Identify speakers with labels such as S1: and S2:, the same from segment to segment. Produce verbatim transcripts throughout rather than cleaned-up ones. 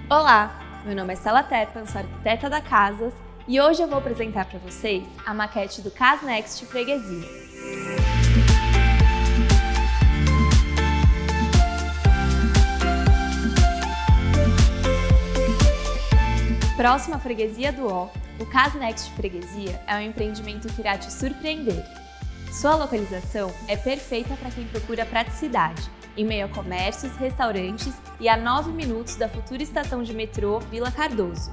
S1: Olá, meu nome é Stella Teppan, sou arquiteta da Casas e hoje eu vou apresentar para vocês a maquete do Casnext Freguesia. Próximo à Freguesia do Ó, o Casnext Freguesia é um empreendimento que irá te surpreender. Sua localização é perfeita para quem procura praticidade, em meio a comércios, restaurantes e a nove minutos da futura estação de metrô Vila Cardoso.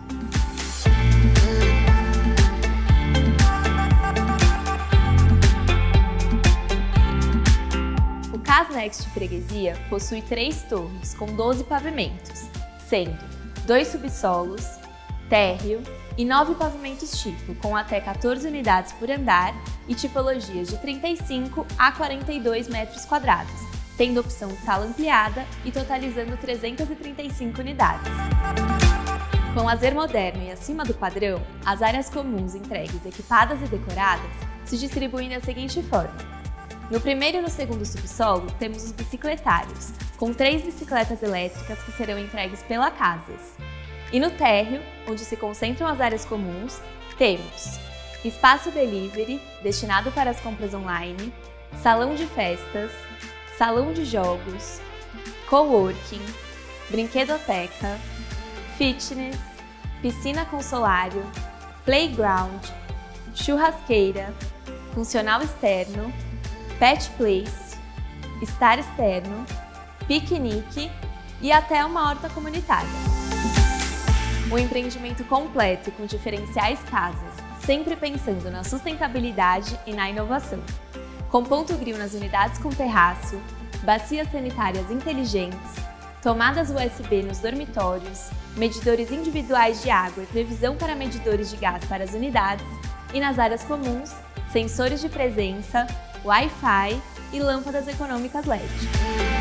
S1: O Casnext Freguesia possui três torres com doze pavimentos, sendo dois subsolos, térreo e nove pavimentos tipo, com até quatorze unidades por andar e tipologias de trinta e cinco a quarenta e dois metros quadrados, tendo opção de sala ampliada e totalizando trezentas e trinta e cinco unidades. Com lazer moderno e acima do padrão, as áreas comuns entregues equipadas e decoradas se distribuem da seguinte forma. No primeiro e no segundo subsolo, temos os bicicletários, com três bicicletas elétricas que serão entregues pela Casas. E no térreo, onde se concentram as áreas comuns, temos espaço delivery, destinado para as compras online, salão de festas, salão de jogos, coworking, brinquedoteca, fitness, piscina com solário, playground, churrasqueira, funcional externo, pet place, estar externo, piquenique e até uma horta comunitária. Um empreendimento completo com diferenciais Casas, sempre pensando na sustentabilidade e na inovação. Com ponto grill nas unidades com terraço, bacias sanitárias inteligentes, tomadas U S B nos dormitórios, medidores individuais de água e previsão para medidores de gás para as unidades e nas áreas comuns, sensores de presença, Wi-Fi e lâmpadas econômicas L E D.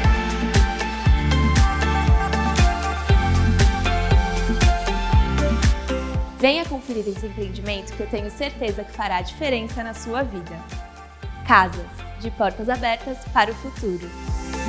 S1: Venha conferir esse empreendimento que eu tenho certeza que fará a diferença na sua vida. Casas, de portas abertas para o futuro.